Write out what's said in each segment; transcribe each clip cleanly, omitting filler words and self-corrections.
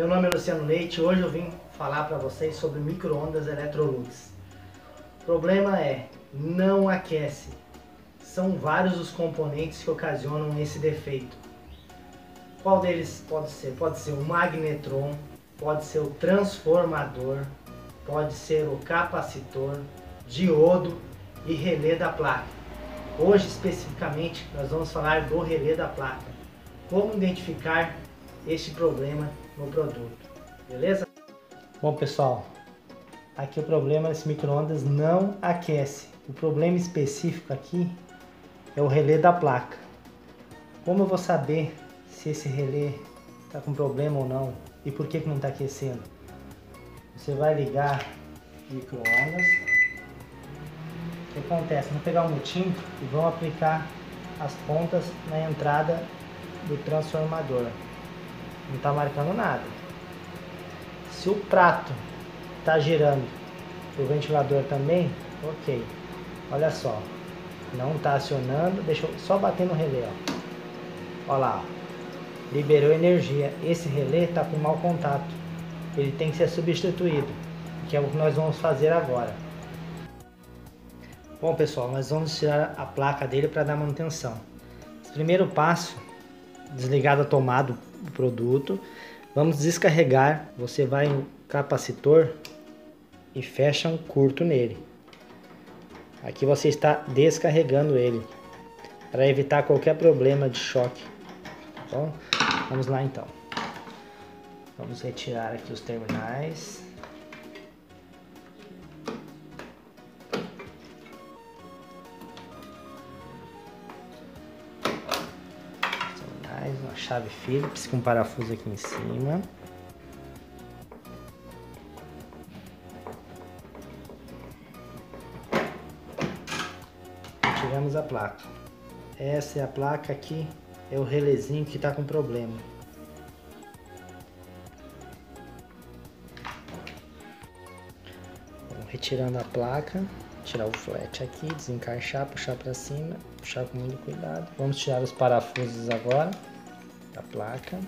Meu nome é Luciano Leite e hoje eu vim falar para vocês sobre micro-ondas Electrolux. O problema é, não aquece. São vários os componentes que ocasionam esse defeito. Qual deles pode ser? Pode ser o magnetron, pode ser o transformador, pode ser o capacitor, diodo e relé da placa. Hoje especificamente nós vamos falar do relé da placa. Como identificar este problema no produto, beleza? Bom pessoal, aqui o problema desse micro-ondas não aquece. O problema específico aqui é o relé da placa. Como eu vou saber se esse relé está com problema ou não e por que não está aquecendo? Você vai ligar o micro-ondas. O que acontece? Vamos pegar um motim e vamos aplicar as pontas na entrada do transformador. Não está marcando nada. Se o prato está girando, o ventilador também, ok. Olha só, não está acionando. Deixa eu só bater no relé, ó. Olha lá, ó. Liberou energia. Esse relé está com mau contato. Ele tem que ser substituído, que é o que nós vamos fazer agora. Bom pessoal, nós vamos tirar a placa dele para dar manutenção. Primeiro passo, desligar da tomada do produto, vamos descarregar. Você vai no capacitor e fecha um curto nele. Aqui você está descarregando ele para evitar qualquer problema de choque. Tá bom? Vamos lá então. Vamos retirar aqui os terminais. Uma chave Phillips com parafuso aqui em cima. Tiramos a placa. Essa é a placa aqui, é o relézinho que está com problema. Vamos retirando a placa, tirar o flat aqui, desencaixar, puxar para cima, puxar com muito cuidado. Vamos tirar os parafusos agora da placa.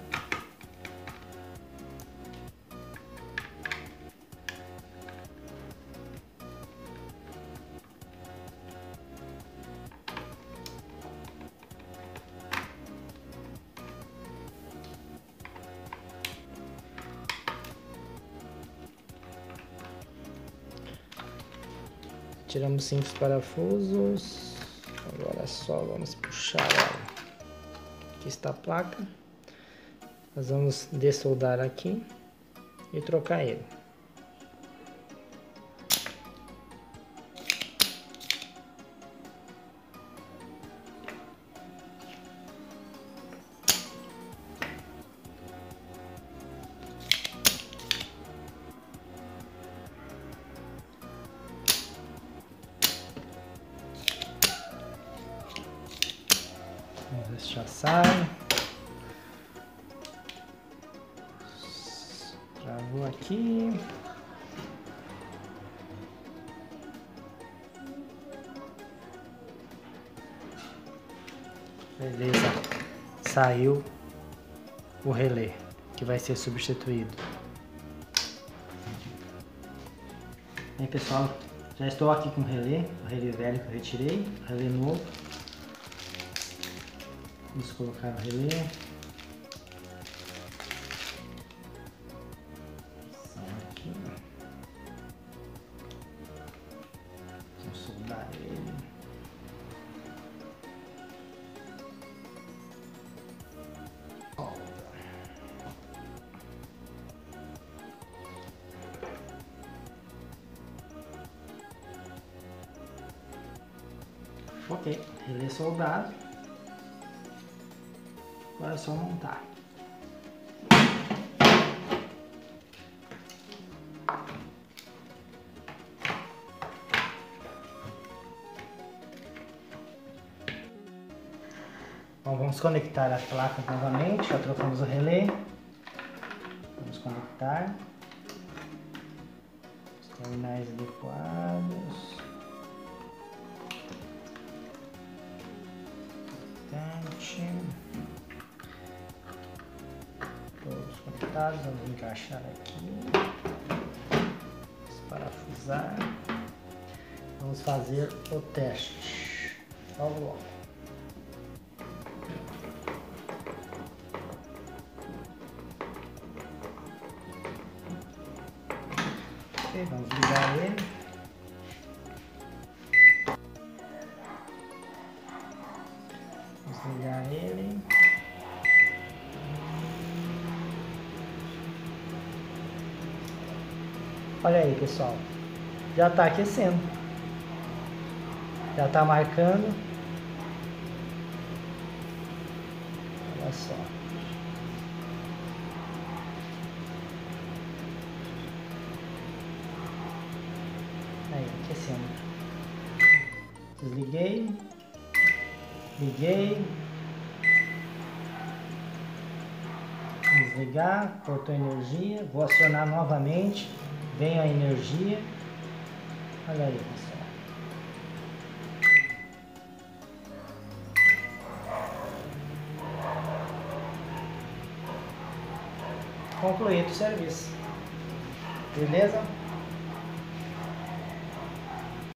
Tiramos 5 parafusos. Agora só vamos puxar ela. Aqui está a placa. Nós vamos dessoldar aqui e trocar ele. Vamos ver se já sai. Travou aqui. Beleza. Saiu o relé que vai ser substituído. Aí pessoal, já estou aqui com o relé velho que eu retirei, o relé novo. Vamos colocar o relé. Aqui. Vamos soldar ele. Ok, relé soldado. Agora é só montar. Bom, vamos conectar a placa novamente. Já trocamos o relé. Vamos conectar. Os terminais adequados. Todos conectados. apertados, vamos encaixar aqui, desparafusar, vamos fazer o teste, logo logo. Ok, vamos ligar ele. Vamos ligar ele. Olha aí, pessoal, já está aquecendo, já está marcando, olha só, aí, aquecendo, desliguei, liguei, desligar, cortou energia, vou acionar novamente. Vem a energia, olha aí, pessoal. Concluído o serviço. Beleza?